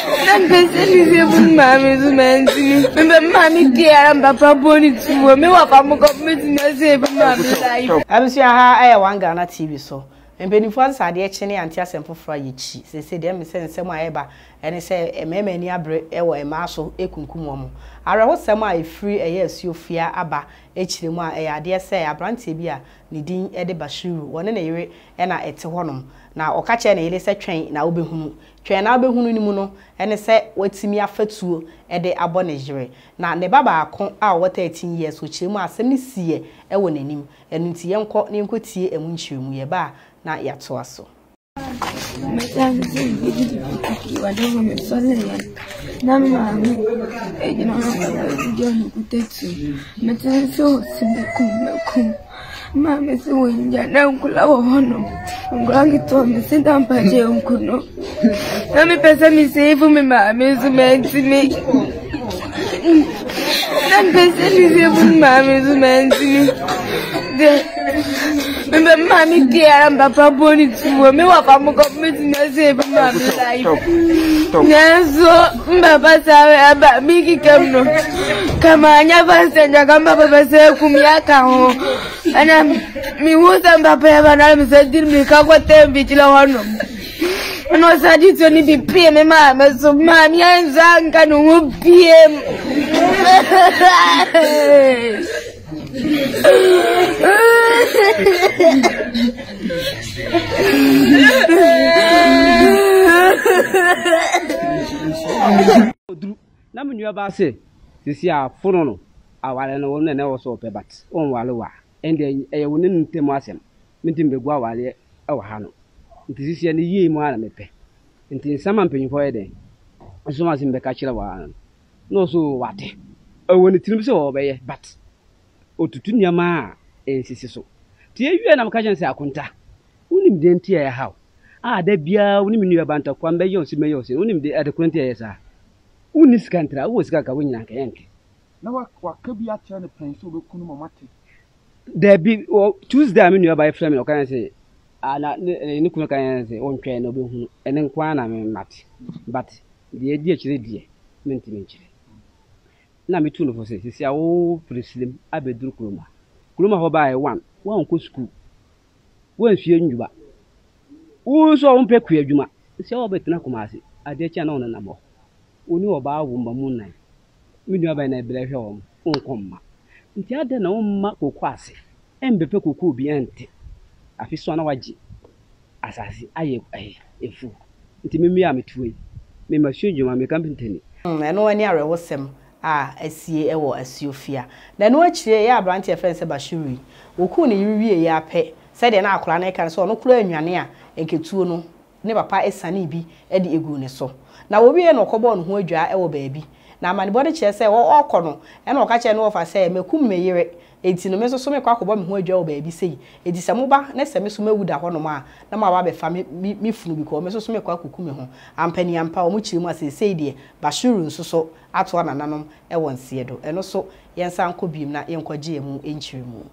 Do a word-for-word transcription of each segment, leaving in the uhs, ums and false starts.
I'm busy with Mammy's man. Mammy, dear, I'm Papa Bonnie to me. What I'm going to say for Mammy's life. I'm sure I one Ghana T V so. And Benifans had the Chene and Tia Semple Fry. They say, them send some eba, and they say, a member near bread, a marshal, a kunkumo. I was some free a yes, you fear Abba, H. Lima, a dear say, a brandy beer, Nidin Ede Bashu, one in a year, and I ate honum. Now, or catch any lesser train, now be whom. Train now be whom, and they say, what's me a fetu, and the abonagere. Now, the Baba con our eighteen years, which you must send me see a one in him, and into young court name could see a winchum, we a bar. Not yet so so. My dad is you are doing me so late. Now, mammy, you know, I'm going to take you. My dad is so simple. Mamma is doing ya now. I'm going to me sit down by the uncle. Let me pass me say for me, mamma is meant to me. I'm busy with mamma is meant to me. Remember, Mammy, dear, I'm Papa Bonnie to me. What I'm going to say for Mammy's life. Yes, so, Papa, sorry about me. Come on, never send your Papa say, Kumiaka. And I'm me, who's a Papa, and I'm saying, didn't make up what them be till I know. And was I did only be pay me, Mamma, so Mammy and Zan can whoop him. Na me nua ba se sisi a fono no awale no won na wo so pe bat on wale wa ende e won ntem asem mintim begu awale e wa ha no nti sisi ne yie mu ala mepe nti nsama mpanyifo ye den so ma sim be ka kire wa no so wate e won tinim se wo be ye bat otutu nyama e sisi so ti ewie na mka jense akunta unim de ntia ya haw a da bia unim nua banta kwa mbe yonsi me yonsi unim de adekunti ya sa unis kantra wo sika ka wonyina ka yanke na wa wa ka bia cha ne penso be kunu mamate da bi Tuesday me nua ba frame o kan se ana ni kunu kan se on twen no be hunu ene kwa na me mate but de edi akire die menti menchire na me tu no fo se sisi a wo president abeduru kuruma kuruma ho ba e one one ko school won fie njuba wo so won pe ku adwuma sisi a wo betina kumase ade cha na on na mo oni oba wo mba mu nan me nua ba na ebele hwe wo nkomma nti ade na wo mma kokko ase embepe kokko bi ente afi so na waji asasi aye aye efu nti me mi a metuwe me ma hwe dwuma me kampenteni mm eno ani arewosem a asie ewo asiofia na no akire ya branch friend Bashiri oku ne yiwie ya pe se de na akora na kan so no kura anwane a enketuo no ne papa esane bi e de egu ne so na wo wie no kobo no ho adwa ewo baabi na amane bode kire se wo okọ no e na oka kire no ofa se mekum meyire enti no me so so me kwa kobo me ho adwa wo baabi sei edi se moba na se me so mawuda ho no ma na ma ba be fa me funu bi ko me so so me kwa kuku me ho ampani ampa wo mu kire mu asesei de Bashiri nso so ato anananom e wonse do eno so yensa anko biem na yenkwaje emu enchire mu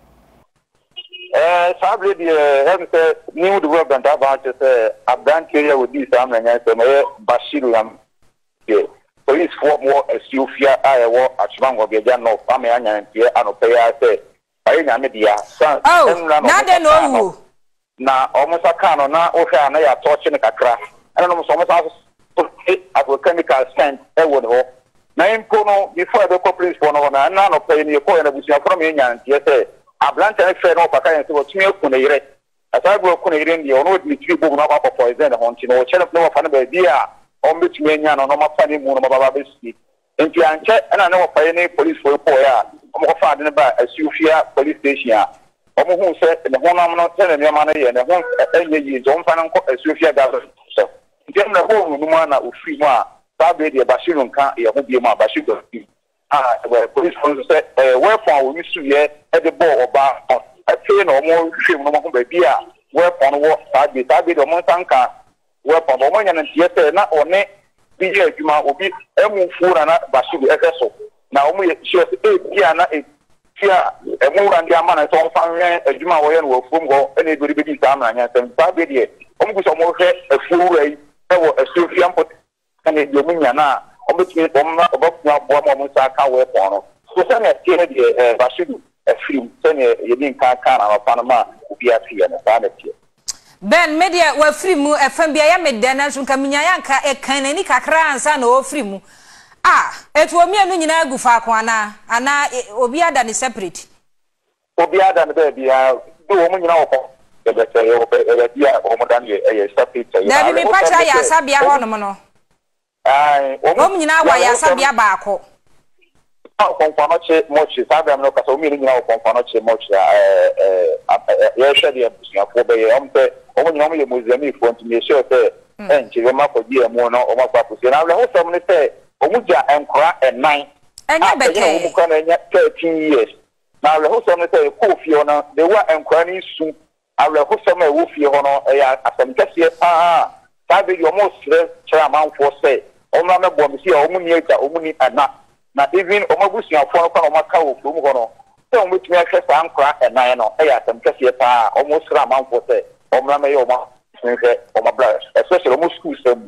eh sabre de have say new development about say abran area with this am na say me Bashiri am ke police for more Ethiopia I wo Agyapong obeja no am ya nyan tie anope ya say ayi nyame dia san na de no wu na omusa ka no na o hwa na ya touch ne kakra eno no so omusa so chemical scent e wo no na impo no before the police for no na na no pay ni ko na busia from nyan tie say ablanta e fe no paka yen so tumi ku ne yire asago ku ne yire ndi ono di tiri bogu na kwa poison ho nti no chere no fa na ba bia on betumi enya no no mafa ni mu no baba be ski enti anche na na wo pa ni police for po ya o mo fa de ne ba Ethiopia police station a o mo hu se ne ho nam no tele ne ma na ye ne ho enye yi zo mfa na nko Ethiopia government so nti na ho mu mu na ofri mu a sabe de Bashiri nka ye ho bie mu a Bashiri ah police for say eh weapon we use ye e de ball oba e pe no mo hwem no mo ho ba bia weapon wo sabe sabe de mo sanka weapon mo nya na tie na one bi ye adwuma obi emu fura na Bashiri ekeso na omo ye sure e bia na e tia emu randi ama na so fa nwe adwuma wo ye no wofum go ene ebiri bi ta ama nya sem sabe de omo guso mo hwe afura yi e wo Ethiopia pot kan sɛne deɛ ɔmo nya na ɔbɛtumi ɔmo ɔbɛtumi aboa ma ɔmo nsa aka wɔ pɔn no so sɛne tie no deɛ ɛɛ basidu afirim sɛne yɛdi nka ka na ɔpa no ma obi afie no saa na tie Ben media wa free mu efam bia ya medda na so nka minya ya nka e kan nani kakra ansa na o free mu ah etu omi anu nyina agu fa ko ana ana obi ada ne separate obi ada ne ba bia do wo nyina wo ko e be se yo be e bia o mo dan ye e separate da bi mi pacha ya sabia ho no no ai o mo nyina wa ya sabia ba ko kon kwano che mochi sabia no ka so mi nyina wo kon kwano che mochi eh eh ye hwede ya busia fo be ye ompe omo nyina mo ye mozami fo ntimi ehye te enchi we makodi emu no o makwa kusi na le ho som ne te omo ja enkora enan enya beke omo kwa na enya thirteen years na le ho som ne te ko fie no de wa enkora ni su awle ho som e wo fie ho no e ya asem kase pa ta be yo mo sre kira manfo se omo na bo mi si omo ni eja omo ni ana na even omo busia fo no kwa no maka wo fo mu ho no se omo tumi ahwe sa enkora enan no e ya asem kase pa omo sra manfo se omo na yo ma nse omo bra especially omo school sem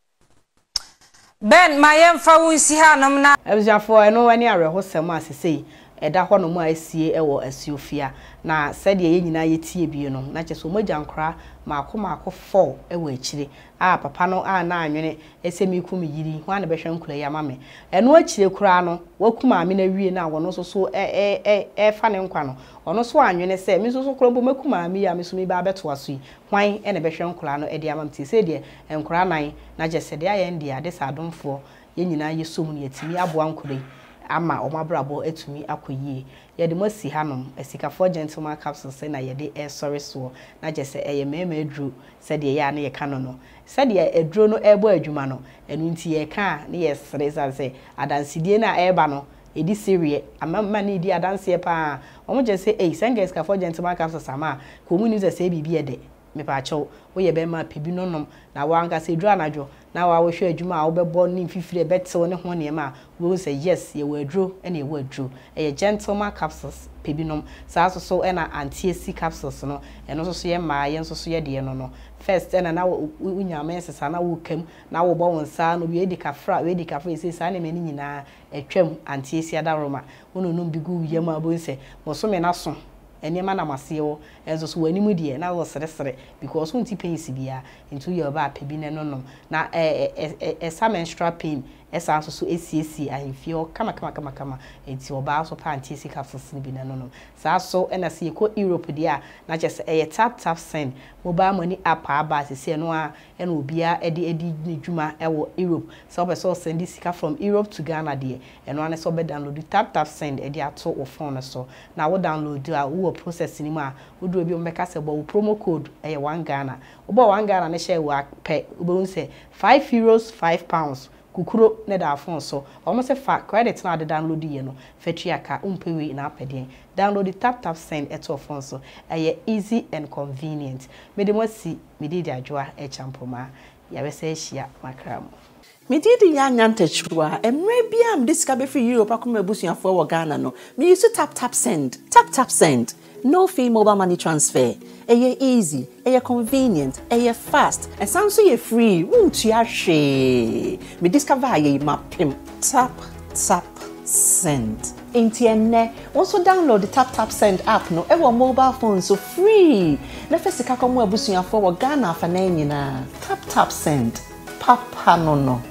Ben mayem fa wonsi ha nom na abusiafo eno wani arehosem asesei eda ho no mu asie ewo asiofia na sede ye nyina yetie bie no na cheso mogya nkra maako maako four ewo akire a papa no a na anwene esemi ku yiri ho na behwe nkura ya mame eno akire kura no wakuma ame na wie na wono so so e e e fa ne nkwa no ono so anwene se mi so so kura bo makuma ame ya me so mi ba beto aso yi hwan e na behwe nkura no e de amam ti se de nkura nan na jesede aye ndi ade sadomfo ye nyina ye som ne yetimi aboa nkura ama omabrabo etumi akoyie yede masi hanom esikafo gentleman capsules na yede e sorry so na jese eye mema edru sede ya na ye ka no no sede edru no ebo adwuma no enu nti ye ka na ye sreza ze adansidie na eba no edi serie amama na edi adanse pa omo jese eh senga esikafo gentleman capsules ama ko mu ni ze se bibi ede me pa acho wo ye be ma pebi nonom na wa anga se edru anajo na wa wo hwe adwuma a wo bebo ni fifire betew ne ho ne ma wo say yes ye wadro ene ye wadro e gentleman capsules pebinom sa so so na anti-ac capsules no eno so so ye ma ye so so ye de no no first ena na unyame sesa na wo kam na wo bo wonsa no bi edika fra we edika fra ese sa ne mani nyina etwam anti-ac adaroma wono no bigu ye ma bo nse mo so me na so enema na maseo enzo so wanimu de na wo sere sere because won ti pain sibia into your ba pebi ne no no na eh eh eh menstrual pain esa so so esiesi ahimfie kama kama kama kama enti oba so pa anti-ac capsules ni bi ne no no sa so na se ko Europe dia na chese eh tap tap send mobile money app aba se no a na obia edi edi dwuma ewo Europe so be so send sika from Europe to Ghana dia eno ane so be download tap tap send edi ato wo phone so na wo download a wo process ni ma wo do bi o meka se bo promo code eh one Ghana obo one Ghana ne share wa pe obo say five euros five pounds kukuro ne da phone so almost fa credit na de download ye no fetri aka umpewe na apede download tap tap send eto phone so eh easy and convenient me de mo si me de di adwoa e champoma ya be se hia makram me did ya nyantachwa emre bia am disika be free Europe akoma busuafo wo Ghana no me use tap tap send tap tap send no fee mobile money transfer eye easy eye convenient eye fast and sounds so free won't you hwe me discover ye mapim tap tap send intienne also download the tap tap send app no ewo mobile phone so free na fesika komo abusuafo wo Ghana fa na nyina tap tap send papa no no